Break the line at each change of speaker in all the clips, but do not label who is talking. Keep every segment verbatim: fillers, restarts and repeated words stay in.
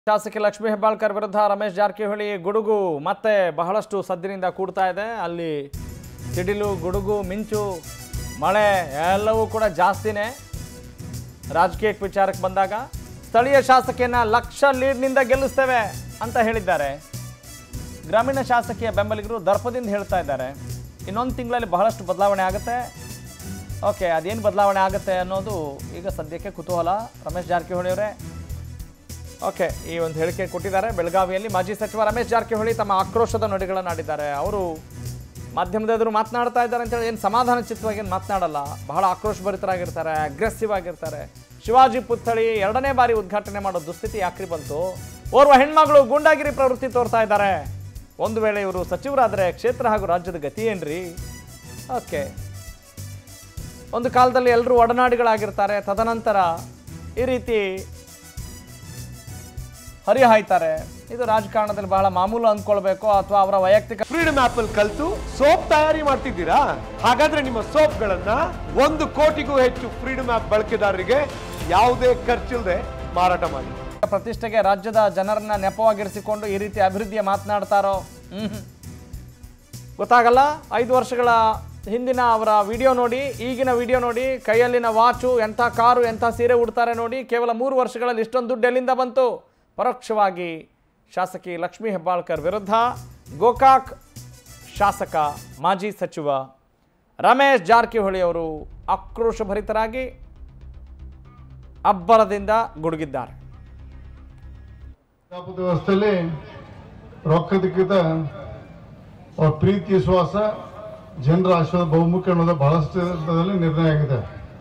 ಶಾಸಕಿ ಲಕ್ಷ್ಮೀ ಹೆಬ್ಬಾಳ್ಕರ್ ವಿರುದ್ಧ ರಮೇಶ್ ಜಾರಕಿಹೊಳಿ ಗುಡುಗು ಮತ್ತೆ ಬಹಳಷ್ಟು ಸದ್ದಿನಿಂದ ಕೂಡ್ತಾ ಇದೆ. ಅಲ್ಲಿ ಸಿಡಿಲು, ಗುಡುಗು, ಮಿಂಚು, ಮಳೆ ಎಲ್ಲವೂ ಕೂಡ ಜಾಸ್ತಿನೇ. ರಾಜಕೀಯ ವಿಚಾರಕ್ಕೆ ಬಂದಾಗ ಸ್ಥಳೀಯ ಶಾಸಕಿಯನ್ನ ಲಕ್ಷ ಲೀಡ್ನಿಂದ ಗೆಲ್ಲಿಸ್ತೇವೆ ಅಂತ ಹೇಳಿದ್ದಾರೆ. ಗ್ರಾಮೀಣ ಶಾಸಕಿಯ ಬೆಂಬಲಿಗರು ದರ್ಪದಿಂದ ಹೇಳ್ತಾ ಇದ್ದಾರೆ ಇನ್ನೊಂದು ತಿಂಗಳಲ್ಲಿ ಬಹಳಷ್ಟು ಬದಲಾವಣೆ ಆಗುತ್ತೆ. ಓಕೆ, ಅದೇನು ಬದಲಾವಣೆ ಆಗುತ್ತೆ ಅನ್ನೋದು ಈಗ ಸದ್ಯಕ್ಕೆ ಕುತೂಹಲ. ರಮೇಶ್ ಜಾರಕಿಹೊಳಿ ಅವರೇ ಓಕೆ ಈ ಒಂದು ಹೇಳಿಕೆ ಕೊಟ್ಟಿದ್ದಾರೆ. ಬೆಳಗಾವಿಯಲ್ಲಿ ಮಾಜಿ ಸಚಿವ ರಮೇಶ್ ಜಾರಕಿಹೊಳಿ ತಮ್ಮ ಆಕ್ರೋಶದ ನುಡಿಗಳನ್ನು ಆಡಿದ್ದಾರೆ. ಅವರು ಮಾಧ್ಯಮದ ಎದುರು ಮಾತನಾಡ್ತಾ ಇದ್ದಾರೆ ಅಂತೇಳಿ ಏನು ಸಮಾಧಾನ ಚಿತ್ತವಾಗಿ ಏನು ಮಾತನಾಡಲ್ಲ, ಬಹಳ ಆಕ್ರೋಶಭರಿತರಾಗಿರ್ತಾರೆ, ಅಗ್ರೆಸಿವ್ ಆಗಿರ್ತಾರೆ. ಶಿವಾಜಿ ಪುತ್ಥಳಿ ಎರಡನೇ ಬಾರಿ ಉದ್ಘಾಟನೆ ಮಾಡೋ ದುಸ್ಥಿತಿ ಯಾಕ್ರಿ ಬಂತು? ಓರ್ವ ಹೆಣ್ಮಗಳು ಗೂಂಡಾಗಿರಿ ಪ್ರವೃತ್ತಿ ತೋರ್ತಾ ಇದ್ದಾರೆ. ಒಂದು ವೇಳೆ ಇವರು ಸಚಿವರಾದರೆ ಕ್ಷೇತ್ರ ಹಾಗೂ ರಾಜ್ಯದ ಗತಿ ಏನ್ರಿ? ಓಕೆ, ಒಂದು ಕಾಲದಲ್ಲಿ ಎಲ್ಲರೂ ಒಡನಾಡಿಗಳಾಗಿರ್ತಾರೆ, ತದನಂತರ ಈ ರೀತಿ ಹರಿಹಾಯ್ತಾರೆ. ಇದು ರಾಜಕಾರಣದಲ್ಲಿ ಬಹಳ ಮಾಮೂಲು ಅಂದ್ಕೊಳ್ಬೇಕು ಅಥವಾ ಅವರ ವೈಯಕ್ತಿಕ.
ಫ್ರೀಡಮ್ ಆಪ್ ಅಲ್ಲಿ ಕಲಿತು ಸೋಪ್ ತಯಾರಿ ಮಾಡ್ತಿದ್ದೀರಾ? ಹಾಗಾದ್ರೆ ನಿಮ್ಮ ಸೋಪ್ಗಳನ್ನ ಒಂದು ಕೋಟಿಗೂ ಹೆಚ್ಚು ಫ್ರೀಡಮ್ ಆಪ್ ಬಳಕೆದಾರರಿಗೆ ಯಾವುದೇ ಖರ್ಚಿಲ್ಲದೆ ಮಾರಾಟ ಮಾಡಿ.
ಪ್ರತಿಷ್ಠೆಗೆ ರಾಜ್ಯದ ಜನರನ್ನ ನೆಪವಾಗಿರಿಸಿಕೊಂಡು ಈ ರೀತಿ ಅಭಿವೃದ್ಧಿಯ ಮಾತನಾಡ್ತಾರೋ ಹ್ಮ್ ಗೊತ್ತಾಗಲ್ಲ. ಐದು ವರ್ಷಗಳ ಹಿಂದಿನ ಅವರ ವಿಡಿಯೋ ನೋಡಿ, ಈಗಿನ ವಿಡಿಯೋ ನೋಡಿ, ಕೈಯಲ್ಲಿನ ವಾಚು, ಎಂಥ ಕಾರು, ಎಂಥ ಸೀರೆ ಉಡ್ತಾರೆ ನೋಡಿ. ಕೇವಲ ಮೂರು ವರ್ಷಗಳಲ್ಲಿ ಇಷ್ಟೊಂದು ದುಡ್ಡು ಎಲ್ಲಿಂದ ಬಂತು? ಪರೋಕ್ಷವಾಗಿ ಶಾಸಕಿ ಲಕ್ಷ್ಮೀ ಹೆಬ್ಬಾಳ್ಕರ್ ವಿರುದ್ಧ ಗೋಕಾಕ್ ಶಾಸಕ ಮಾಜಿ ಸಚಿವ ರಮೇಶ್ ಜಾರಕಿಹೊಳಿ ಅವರು ಆಕ್ರೋಶಭರಿತರಾಗಿ ಅಬ್ಬರದಿಂದ ಗುಡುಗಿದ್ದಾರೆ.
ವ್ಯವಸ್ಥೆಯಲ್ಲಿ ರೊಕ್ಕದಕ್ಕಿಂತ ಅವ್ರ ಪ್ರೀತಿ, ವಿಶ್ವಾಸ, ಜನರ ಆಶೀರ್ವಾದ ಬಹುಮುಖ್ಯ ಅನ್ನೋದು ಬಹಳಷ್ಟು ನಿರ್ಣಯ ಆಗಿದೆ.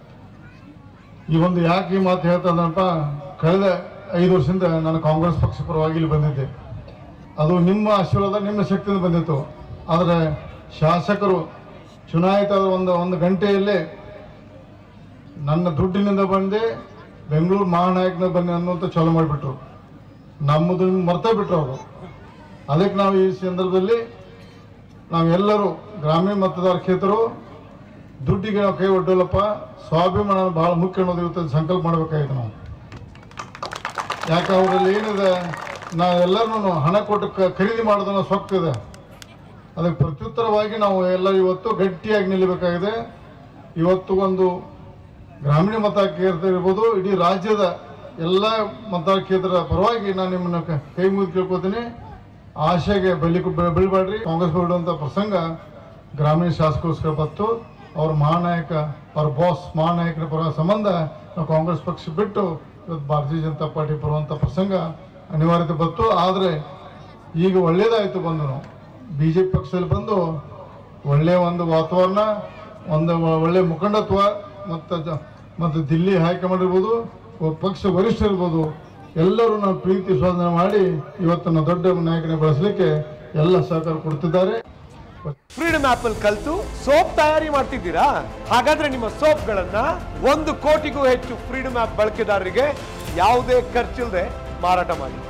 ಈ ಒಂದು ಯಾಕೆ ಈ ಮಾತು ಹೇಳ್ತದಪ್ಪ, ಕಳೆದ ಐದು ವರ್ಷದಿಂದ ನಾನು ಕಾಂಗ್ರೆಸ್ ಪಕ್ಷ ಪರವಾಗಿ ಇಲ್ಲಿ ಬಂದಿದ್ದೆ. ಅದು ನಿಮ್ಮ ಆಶೀರ್ವಾದ, ನಿಮ್ಮ ಶಕ್ತಿಯಿಂದ ಬಂದಿತ್ತು. ಆದರೆ ಶಾಸಕರು ಚುನಾಯಿತ ಒಂದು ಒಂದು ಗಂಟೆಯಲ್ಲೇ ನನ್ನ ದುಡ್ಡಿನಿಂದ ಬಂದೆ, ಬೆಂಗಳೂರು ಮಹಾನಾಯಕನ ಬನ್ನಿ ಅನ್ನುವಂಥ ಚಾಲು ಮಾಡಿಬಿಟ್ರು. ನಮ್ಮದು ಮರ್ತೇ ಬಿಟ್ರು ಅವರು. ಅದಕ್ಕೆ ನಾವು ಈ ಸಂದರ್ಭದಲ್ಲಿ ನಾವೆಲ್ಲರೂ ಗ್ರಾಮೀಣ ಮತದಾರ ಕ್ಷೇತ್ರರು ದುಡ್ಡಿಗೆ ನಾವು ಕೈ ಒಡ್ಡಲ್ಲಪ್ಪ, ಸ್ವಾಭಿಮಾನ ಬಹಳ ಮುಖ್ಯ ಅನ್ನೋದು ಇವತ್ತು ಸಂಕಲ್ಪ ಮಾಡಬೇಕಾಗಿದೆ ನಾವು. ಯಾಕೆ ಅವರಲ್ಲಿ ಏನಿದೆ, ನಾವೆಲ್ಲರೂ ಹಣ ಕೊಟ್ಟು ಖರೀದಿ ಮಾಡೋದನ್ನ ಸೊಕ್ಕಿದೆ. ಅದಕ್ಕೆ ಪ್ರತ್ಯುತ್ತರವಾಗಿ ನಾವು ಎಲ್ಲ ಇವತ್ತು ಗಟ್ಟಿಯಾಗಿ ನಿಲ್ಲಬೇಕಾಗಿದೆ. ಇವತ್ತು ಒಂದು ಗ್ರಾಮೀಣ ಮತ ಕ್ಷೇತ್ರ ಇರ್ಬೋದು, ಇಡೀ ರಾಜ್ಯದ ಎಲ್ಲ ಮತ ಕ್ಷೇತ್ರದ ಪರವಾಗಿ ನಾನು ನಿಮ್ಮನ್ನು ಕೈ ಮುಗಿದು ಕೇಳ್ಕೊತೀನಿ. ಆಶೆಗೆ ಬಲಿ ಬೀಳ್ಬೇಡ್ರಿ. ಕಾಂಗ್ರೆಸ್ ಬಿಡುವಂಥ ಪ್ರಸಂಗ ಗ್ರಾಮೀಣ ಶಾಸಕಗೋಸ್ಕರ ಬತ್ತು. ಅವ್ರ ಮಹಾನಾಯಕ, ಅವ್ರ ಬಾಸ್ ಮಹಾನಾಯಕರ ಪರ ಸಂಬಂಧ ನಾವು ಕಾಂಗ್ರೆಸ್ ಪಕ್ಷ ಬಿಟ್ಟು ಇವತ್ತು ಭಾರತೀಯ ಜನತಾ ಪಾರ್ಟಿ ಬರುವಂಥ ಪ್ರಸಂಗ ಅನಿವಾರ್ಯತೆ ಬತ್ತು. ಆದರೆ ಈಗ ಒಳ್ಳೇದಾಯಿತು ಬಂದು ನಾವು ಬಿ ಜೆ ಪಿ ಪಕ್ಷದಲ್ಲಿ ಬಂದು ಒಳ್ಳೆಯ ಒಂದು ವಾತಾವರಣ, ಒಂದು ಒಳ್ಳೆಯ ಮುಖಂಡತ್ವ ಮತ್ತು ಮತ್ತು ದಿಲ್ಲಿ ಹೈಕಮಾಂಡ್ ಇರ್ಬೋದು, ಪಕ್ಷ ವರಿಷ್ಠ ಇರ್ಬೋದು, ಎಲ್ಲರೂ ನಾವು ಪ್ರೀತಿ ಸ್ವಾಧೀನ ಮಾಡಿ ಇವತ್ತನ್ನು ದೊಡ್ಡ ನಾಯಕನ ಬೆಳೆಸಲಿಕ್ಕೆ ಎಲ್ಲ ಸಹಕಾರ ಕೊಡ್ತಿದ್ದಾರೆ.
ಫ್ರೀಡಮ್ ಆಪ್ ಅಲ್ಲಿ ಕಲಿತು ಸೋಪ್ ತಯಾರಿ ಮಾಡ್ತಿದ್ದೀರಾ? ಹಾಗಾದ್ರೆ ನಿಮ್ಮ ಸೋಪ್ಗಳನ್ನ ಒಂದು ಕೋಟಿಗೂ ಹೆಚ್ಚು ಫ್ರೀಡಮ್ ಆಪ್ ಬಳಕೆದಾರರಿಗೆ ಯಾವುದೇ ಖರ್ಚಿಲ್ಲದೆ ಮಾರಾಟ ಮಾಡಿ.